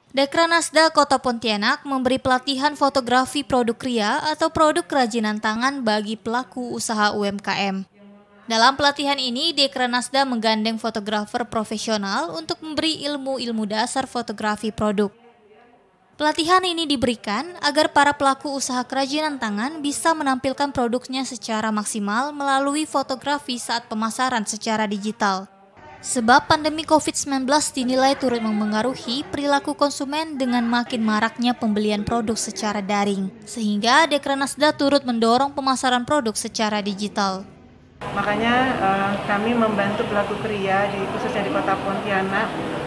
Dekranasda Kota Pontianak memberi pelatihan fotografi produk kria atau produk kerajinan tangan bagi pelaku usaha UMKM. Dalam pelatihan ini, Dekranasda menggandeng fotografer profesional untuk memberi ilmu-ilmu dasar fotografi produk. Pelatihan ini diberikan agar para pelaku usaha kerajinan tangan bisa menampilkan produknya secara maksimal melalui fotografi saat pemasaran secara digital. Sebab pandemi COVID-19 dinilai turut memengaruhi perilaku konsumen dengan makin maraknya pembelian produk secara daring, sehingga Dekranasda turut mendorong pemasaran produk secara digital. Makanya kami membantu pelaku kria, khususnya di Kota Pontianak,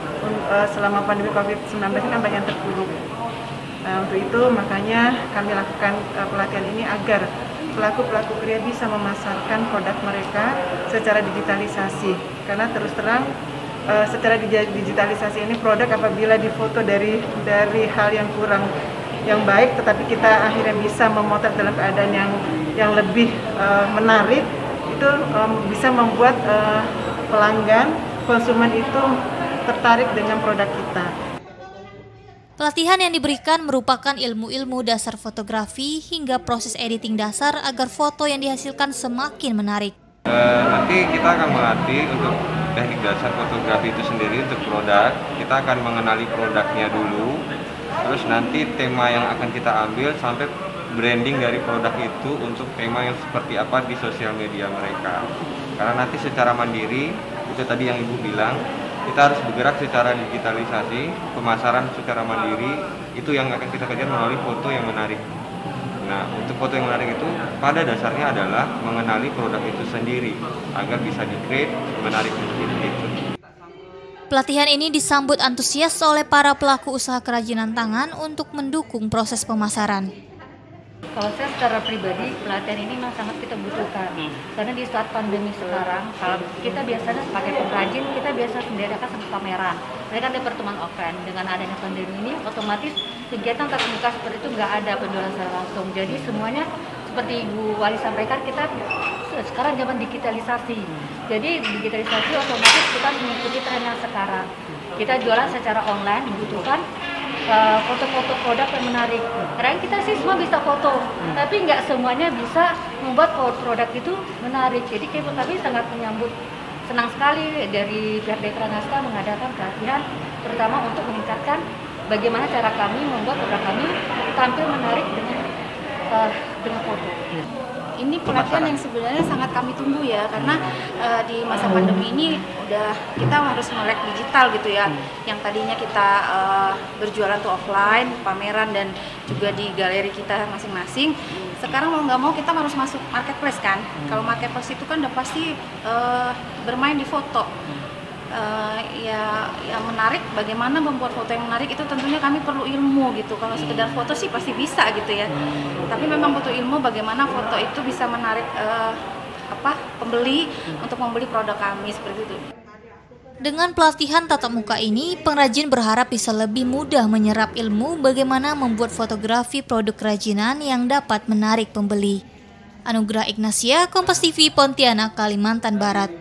selama pandemi COVID-19 kan banyak yang terpuruk. Nah, untuk itu makanya kami lakukan pelatihan ini agar pelaku-pelaku kria bisa memasarkan produk mereka secara digitalisasi. Karena terus terang secara digitalisasi ini produk apabila difoto dari hal yang kurang yang baik, tetapi kita akhirnya bisa memotret dalam keadaan yang lebih menarik, itu bisa membuat pelanggan, konsumen itu tertarik dengan produk kita. Pelatihan yang diberikan merupakan ilmu-ilmu dasar fotografi hingga proses editing dasar agar foto yang dihasilkan semakin menarik. Nanti kita akan melatih untuk teknik dasar fotografi itu sendiri untuk produk. Kita akan mengenali produknya dulu, terus nanti tema yang akan kita ambil sampai branding dari produk itu untuk tema yang seperti apa di sosial media mereka. Karena nanti secara mandiri, itu tadi yang Ibu bilang, kita harus bergerak secara digitalisasi, pemasaran secara mandiri, itu yang akan kita kejar melalui foto yang menarik. Nah, untuk foto yang menarik itu pada dasarnya adalah mengenali produk itu sendiri, agar bisa di-create menarik seperti itu. Pelatihan ini disambut antusias oleh para pelaku usaha kerajinan tangan untuk mendukung proses pemasaran. Kalau saya secara pribadi, pelatihan ini memang sangat kita butuhkan. Karena di saat pandemi sekarang, kalau kita biasanya sebagai pengrajin, kita biasa mengadakan satu pameran. Mereka ada pertemuan offline. Dengan adanya pandemi ini, otomatis kegiatan tatap muka seperti itu nggak ada penjualan secara langsung. Jadi semuanya, seperti Ibu Wali sampaikan, kita sekarang zaman digitalisasi. Jadi digitalisasi otomatis kita mengikuti tren yang sekarang. Kita jualan secara online, dibutuhkan foto-foto produk yang menarik. Karena kita sih semua bisa foto, tapi nggak semuanya bisa membuat produk itu menarik. Jadi kami sangat menyambut, senang sekali dari pihak Dekranasda mengadakan pelatihan, terutama untuk meningkatkan bagaimana cara kami membuat produk kami tampil menarik dengan foto. Ini pelatihan yang sebenarnya sangat kami tunggu ya, karena di masa pandemi ini kita harus melek digital gitu ya. Yang tadinya kita berjualan tuh offline, pameran dan juga di galeri kita masing-masing. Sekarang mau nggak mau kita harus masuk marketplace kan. Kalau marketplace itu kan udah pasti bermain di foto. Yang menarik, bagaimana membuat foto yang menarik itu tentunya kami perlu ilmu gitu. Kalau sekedar foto sih pasti bisa gitu ya, tapi memang butuh ilmu bagaimana foto itu bisa menarik pembeli untuk membeli produk kami seperti itu. Dengan pelatihan tatap muka ini, pengrajin berharap bisa lebih mudah menyerap ilmu bagaimana membuat fotografi produk kerajinan yang dapat menarik pembeli. Anugrah Ignacia, Kompas TV, Pontianak, Kalimantan Barat.